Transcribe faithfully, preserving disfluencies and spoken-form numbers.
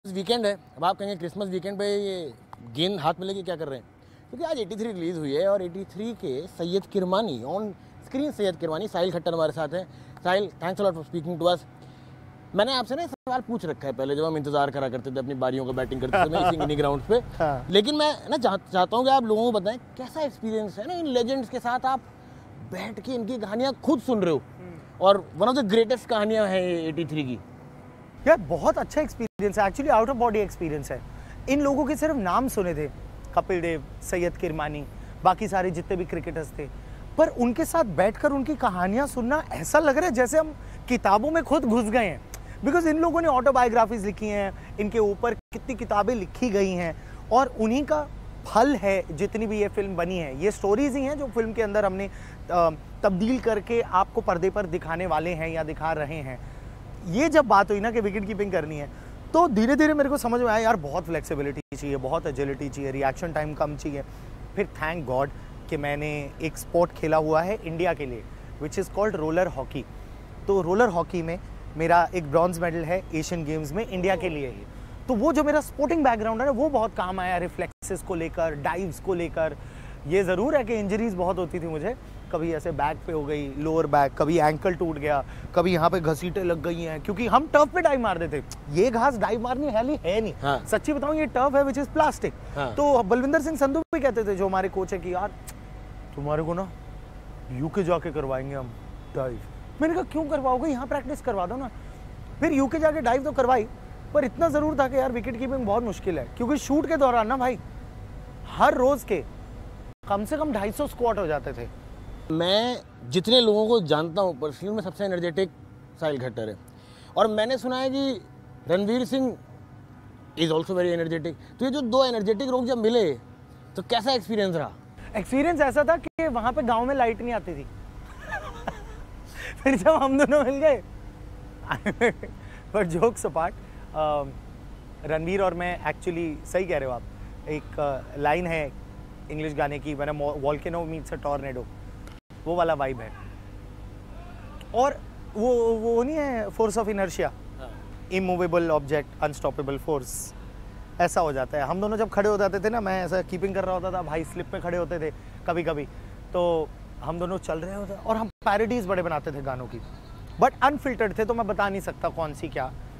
Weekend है। अब आप कहेंगे क्रिसमस वीकेंड पे ये गेंद हाथ में लेके क्या कर रहे हैं, क्योंकि आज तिरासी रिलीज़ हुई है और तिरासी के सैयद किरमानी ऑन स्क्रीन सैयद किरमानी साहिल खट्टर हमारे साथ हैं। Sahil, thanks a lot for speaking to us. मैंने आपसे ना सवाल पूछ रखा है पहले, जब हम इंतजार करा करते थे अपनी बारियों का बैटिंग करते थे मैं इसी इन्हीं ग्राउंड पे। हाँ। लेकिन मैं ना चाहता हूँ कि आप लोगों को बताएं कैसा एक्सपीरियंस है ना इन लेजेंड्स के साथ आप बैठ के इनकी कहानियाँ खुद सुन रहे हो, और वन ऑफ द ग्रेटेस्ट कहानियाँ हैं तिरासी की। यार बहुत अच्छा एक्सपीरियंस है, actually out of body experience है। इन लोगों के सिर्फ नाम सुने थे, कपिल देव, सैयद किरमानी, बाकी सारे जितने भी क्रिकेटर्स थे, पर उनके साथ बैठकर उनकी कहानियां सुनना ऐसा लग रहा है जैसे हम किताबों में खुद घुस गए हैं। बिकॉज इन लोगों ने ऑटोबायोग्राफीज लिखी हैं, इनके ऊपर कितनी किताबें लिखी गई हैं, और उन्हीं का फल है जितनी भी ये फिल्म बनी है। ये स्टोरीज ही हैं जो फिल्म के अंदर हमने तब्दील करके आपको पर्दे पर दिखाने वाले हैं या दिखा रहे हैं। ये जब बात हुई ना कि विकेट कीपिंग करनी है, तो धीरे धीरे मेरे को समझ में आया यार बहुत फ्लेक्सिबिलिटी चाहिए, बहुत एजिलिटी चाहिए, रिएक्शन टाइम कम चाहिए। फिर थैंक गॉड कि मैंने एक स्पोर्ट खेला हुआ है इंडिया के लिए, which is called roller hockey. तो रोलर हॉकी में मेरा एक ब्रॉन्ज मेडल है एशियन गेम्स में इंडिया के लिए ही। तो वो जो मेरा स्पोर्टिंग बैकग्राउंड है ना, वो बहुत काम आया, रिफ्लेक्सेस को लेकर, डाइव्स को लेकर। ये ज़रूर है कि इंजरीज बहुत होती थी मुझे, कभी ऐसे बैक पे हो गई, लोअर बैक, कभी एंकल टूट गया, कभी यहाँ पे घसीटे लग गई हैं, क्योंकि हम टर्फ पे डाइव मार देते। ये घास डाइव मारनी है ही है नहीं। हाँ। सच्ची बताऊं ये टर्फ है विच इज प्लास्टिक। हाँ। तो बलविंदर सिंह संधू भी कहते थे, जो हमारे कोच है, कि यार तुम्हारे को ना यूके जाके करवाएंगे हम डाइव। मैंने कहा क्यों करवाओगे, यहाँ प्रैक्टिस करवा दो ना। फिर यूके जाके डाइव तो करवाई, पर इतना जरूर था कि यार विकेट कीपिंग बहुत मुश्किल है, क्योंकि शूट के दौरान ना भाई हर रोज के कम से कम ढाई सौ स्क्वाट हो जाते थे। मैं जितने लोगों को जानता हूँ पर्सनल में सबसे एनर्जेटिक साहिल खट्टर है, और मैंने सुना है कि Ranveer Singh is also very energetic. तो ये जो दो एनर्जेटिक लोग जब मिले तो कैसा एक्सपीरियंस रहा? एक्सपीरियंस ऐसा था कि वहाँ पे गांव में लाइट नहीं आती थी। फिर जब हम दोनों मिल गए पर जोक्स अपार्ट, रणवीर और मैं एक्चुअली, सही कह रहे हो आप, एक लाइन है इंग्लिश गाने की, मैंने वॉल्केनो मीट्स अ टॉर्नेडो, वो वाला वाइब है। और वो वो नहीं है force of inertia, immovable object unstoppable force, ऐसा हो जाता है। हम दोनों जब खड़े हो जाते थे ना, मैं ऐसा कीपिंग कर रहा होता था, भाई स्लिप पे खड़े होते थे कभी कभी, तो हम दोनों चल रहे होते और हम पैरोडीज बड़े बनाते थे गानों की, बट अनफिल्टर्ड थे, तो मैं बता नहीं सकता कौन सी क्या।